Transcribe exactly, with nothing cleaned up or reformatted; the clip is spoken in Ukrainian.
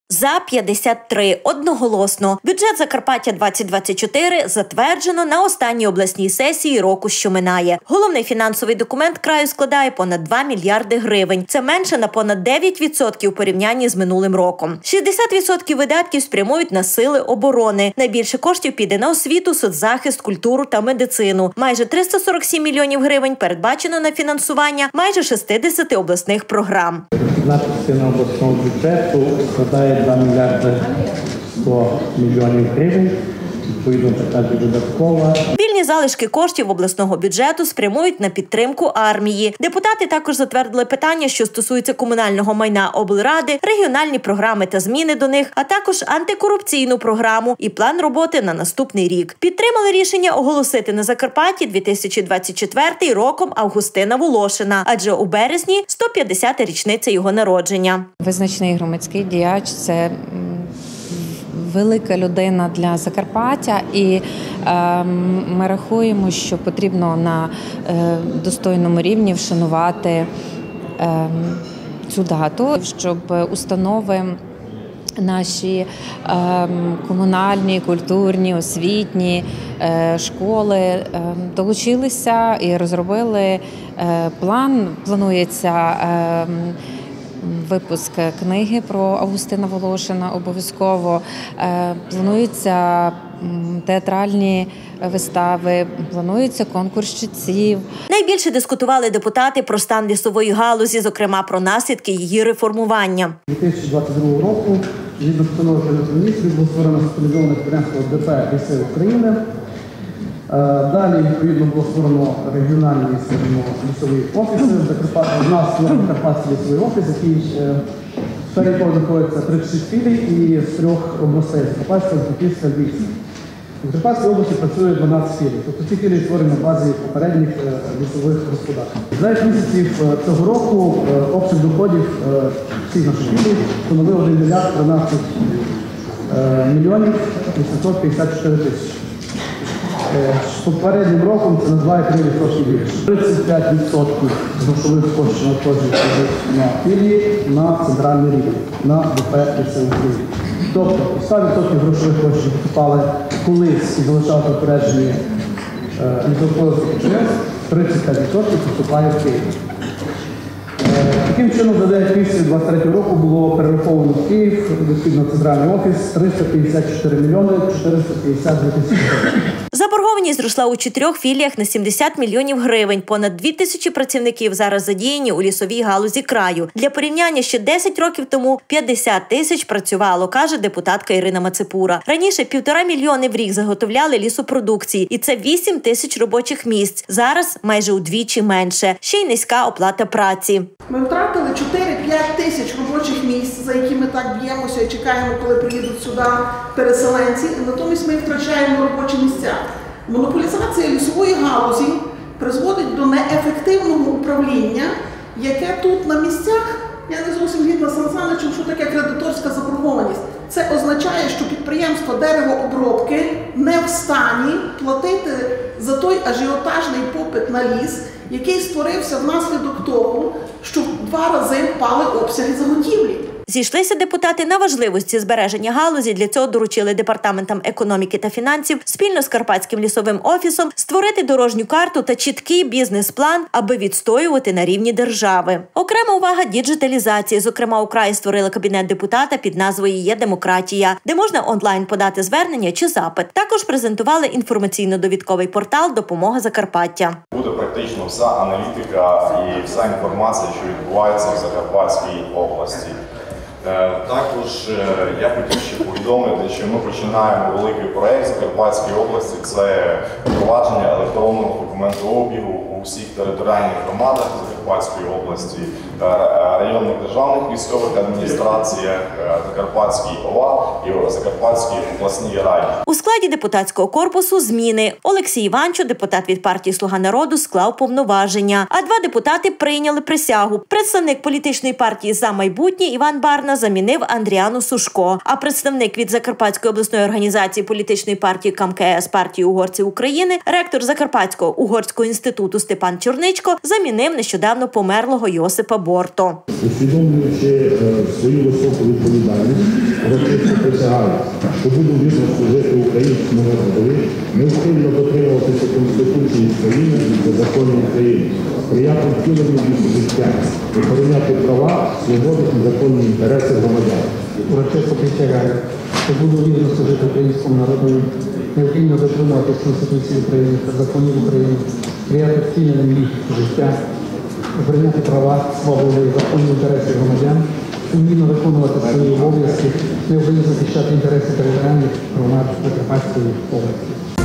За п'ятдесят три. Одноголосно. Бюджет Закарпаття двадцять двадцять чотири затверджено на останній обласній сесії року, що минає. Головний фінансовий документ краю складає понад два мільярди гривень. Це менше на понад дев'ять відсотків у порівнянні з минулим роком. шістдесят відсотків видатків спрямують на сили оборони. Найбільше коштів піде на освіту, соцзахист, культуру та медицину. Майже триста сорок сім мільйонів гривень передбачено на фінансування майже шістдесят обласних програм. Частина обласного бюджету складає два мільярди сто мільйонів гривень. Відповідно, така додаткова. Вільні залишки коштів обласного бюджету спрямують на підтримку армії. Депутати також затвердили питання, що стосуються комунального майна облради, регіональні програми та зміни до них, а також антикорупційну програму і план роботи на наступний рік. Підтримали рішення оголосити на Закарпатті дві тисячі двадцять четвертий роком Августина Волошина, адже у березні сто п'ятдесята річниця його народження. Визначний громадський діяч – це велика людина для Закарпаття, і е, ми рахуємо, що потрібно на е, достойному рівні вшанувати е, цю дату, щоб установи наші е, комунальні, культурні, освітні е, школи е, долучилися і розробили е, план. Планується е, випуск книги про Августина Волошина обов'язково. Плануються театральні вистави, планується конкурс читців. Найбільше дискутували депутати про стан лісової галузі, зокрема про наслідки її реформування. дві тисячі двадцять другого року згідно постанови Кабінету Міністрів було створено спеціалізоване підприємство ДП «Ліси України». Далі, відповідно, було створено регіональні лісові офіси. У нас створено Закарпатський лісовий офіс, який в сфері якого знаходиться тридцять шість філій і з трьох областей – Закарпатська, Франківська, Львівська. У Закарпатській області працює дванадцять філій, тобто ці філії створені на базі попередніх лісових господарств. За дев'ять місяців цього року обсяг доходів всіх наших філій становив один мільярд тринадцять мільйонів вісімсот п'ятдесят чотири тисячі. Попереднім роком це на два цілих три десятих відсотка більше. тридцять п'ять відсотків грошових коштів надходжень на філії на центральний рівень, на ДП «Ліси України». Тобто сто відсотків грошових коштів поступали колись і залишали попереджені лісогосподарських підприємств, тридцять п'ять відсотків поступає в Київ. Таким чином, за дев'ять місяців двадцять третього року було перераховано в Київ, відповідно центральний офіс, триста п'ятдесят чотири мільйони чотириста п'ятдесят дві тисячі гривень. Заборгованість зросла у чотирьох філіях на сімдесят мільйонів гривень. Понад дві тисячі працівників зараз задіяні у лісовій галузі краю. Для порівняння, ще десять років тому п'ятдесят тисяч працювало, каже депутатка Ірина Мацепура. Раніше півтора мільйони в рік заготовляли лісопродукції, і це вісім тисяч робочих місць. Зараз майже удвічі менше. Ще й низька оплата праці. Ми втратили чотири-п'ять тисяч робочих місць, за які ми так б'ємося і чекаємо, коли приїдуть сюди переселенці. Натомість ми втрачаємо робочі місця. Монополізація лісової галузі призводить до неефективного управління, яке тут на місцях, я не зовсім згідна з Сан Саничем, що таке кредиторська заборгованість. Це означає, що підприємство деревообробки не в стані платити за той ажіотажний попит на ліс, який створився внаслідок того, що в два рази впали обсяги заготівлі. Зійшлися депутати на важливості збереження галузі. Для цього доручили департаментам економіки та фінансів спільно з Карпатським лісовим офісом створити дорожню карту та чіткий бізнес-план, аби відстоювати на рівні держави. Окрема увага – діджиталізації. Зокрема, у краї створили кабінет депутата під назвою «Є демократія», де можна онлайн подати звернення чи запит. Також презентували інформаційно-довідковий портал «Допомога Закарпаття». Буде практично вся аналітика і вся інформація, що відбувається в Закарпатській області. Також я хотів ще повідомити, що ми починаємо великий проєкт в Закарпатській області. Це впровадження електронного документообігу у всіх територіальних громадах Закарпатської області, районних державних військових адміністраціях, Закарпатській ОВА і Закарпатській обласній раді. У складі депутатського корпусу зміни. Олексій Іванчо, депутат від партії «Слуга народу», склав повноваження, а два депутати прийняли присягу. Представник політичної партії «За майбутнє» Іван Барна замінив Андріану Сушко, а представник від Закарпатської обласної організації політичної партії КамКС партії угорців України, ректор Закарпатського угорського інституту Степан Чорничко замінив нещодавно померлого Йосипа Борто. Усвідомлюючи е, свою високу відповідальність, урочисто присягаю, що буду вірно служити українському народові, неухильно дотримуватися Конституції України та законів України, сприяти втіленню їх життя, охороняти права, свободи і законні інтереси громадян. Урочисто присягаю, що буду вірно служити українському народові, неухильно дотримуватися Конституції України та законів України, сприяти втіленню їх життя, охороняти права, свободи і законні інтереси громадян, сумлінно виконувати свої обов'язки, необхідно захищати інтереси територіальних громад Закарпатської області.